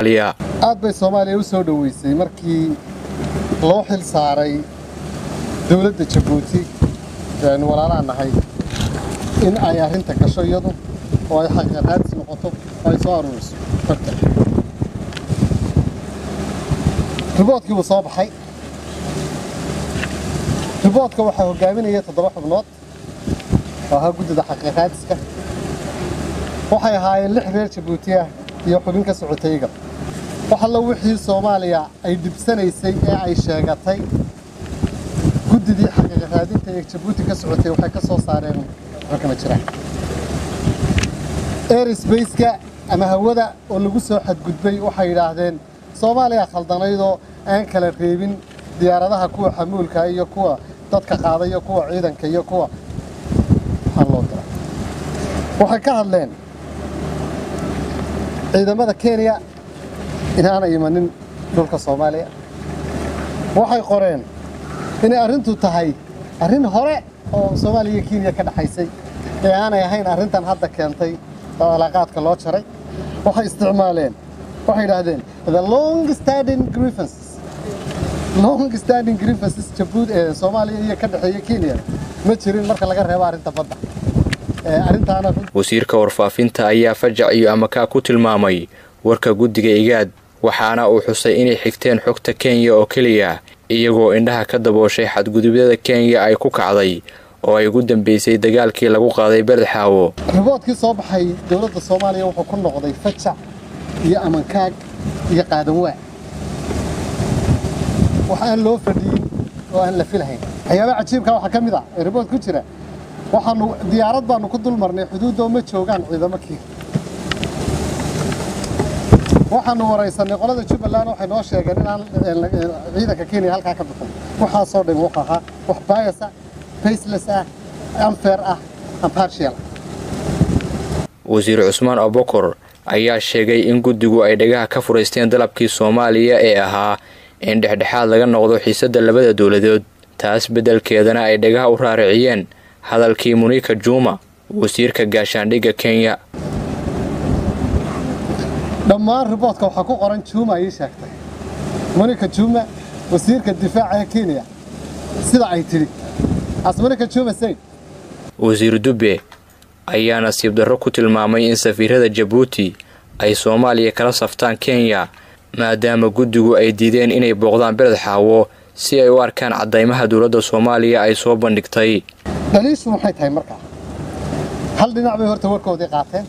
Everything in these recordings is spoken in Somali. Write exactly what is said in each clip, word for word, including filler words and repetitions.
aad bay Soomaaliya u soo dhaweysay markii loo xil saaray dawladda Djibouti ee walaalaha nahay in ay arrinta gasho iyadu oo ay xaqaaqaad noqoto oo ay soo aruuriso riboodkii uu soo baxay riboodka waxa hogaaminaya toddoba xubnood oo ha guddida xaqaaqaadka waxay ahaayeen lix reer Djibouti ah iyo xubin ka socotay iga waxa la wixii Soomaaliya ay dibsanaysay ee ay sheegatay guddidii xaqaaqaadinta ee Djibouti ka socotay waxay ka soo saareen rakama jira airspace-ka ama hawada oo lagu soo xadgudbay waxay yiraahdeen Soomaaliya khaldanaydo aan kala reebin diyaaradaha kuwa xamuulka iyo kuwa dadka qaaday iyo kuwa ciidanka iyo kuwa halooda waxay ka hadleen ciidamada Kenya inaan imanin dhulka Soomaaliya waxay qoreen in arrintu tahay arrin hore oo Soomaaliya iyo Kenya ka dhaxaysay ee aan ahayn arrintan hadda keentay alaaqaadka loo jaray waxay isticmaaleen waxay yiraahdeen the long standing grievances long standing grievances Djibouti ee Soomaaliya iyo ka dhaxeeya Kenya ma jirin marka laga reebo arrinta badda ee arrintaana wasiirka warfaafinta ayaa fajac iyo amaka ku tilmaamay warka guddiga igaad waxaana uu xusay inay xigteen xogta Kenya oo kaliya iyagoo indhaha ka dabooshay xadgudubyada Kenya ay ku kacday oo ay ugu dambeysay dagaalkii lagu qaaday Bardxaawo riboodkii soo baxay dawladda Soomaaliya wuxuu ku noqday fajac iyo amankaag iyo qaadan waa waxaan loo fadhiyay oo aan la filahayn waxyaabo cajiibka waxa ka mid ah ribood ku jira waxaanu diyaarad baanu ku dul marnay xuduudda ma joogaan ciidamadkii waxaanu waraysanay qolada Jubbaland waxay noo sheegeen in aan ciidanka Kenya halka ka bixin waxa soo dhin waxa wax bias faceless ah unfair ah impartial wasiir Cusmaan Abokor ayaa sheegay in guddigu ay dhagaha ka fureysteen dalabkii Soomaaliya ee ahaa in dhexdhexaad laga noqdo xiisadda labada dawladood taas bedelkeedana ay dhagaha u raariciyeen hadalkii Monica Juma wasiirka gaashaandhigga Kenya dhammaan riboodka waxa ku qoran Juma ay sheegtay Monica Juma wasiirka difaaca Kenya sida ay tiri asmarka Juma say wasiir Dube ayaa nasiib darro ku tilmaamay in safiirada Djibouti ay Soomaaliya kala saftaan Kenya maadaama guddigu ay diideen inay booqdaan Bardxaawo si ay u arkaan cadeymaha dawladda Soomaaliya ay soo bandhigtay daliishu waxay tahay markaa hal dhinac bay horta warkoodii qaateen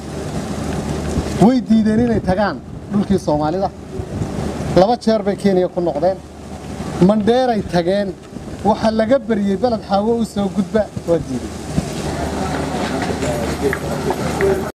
way diideen inay tagaan dhulkii Soomaalida laba jeer bay Kenya ku noqdeen Mandheera ay tageen waxa laga bariyay Bardxaawo u soo gudba waa diiday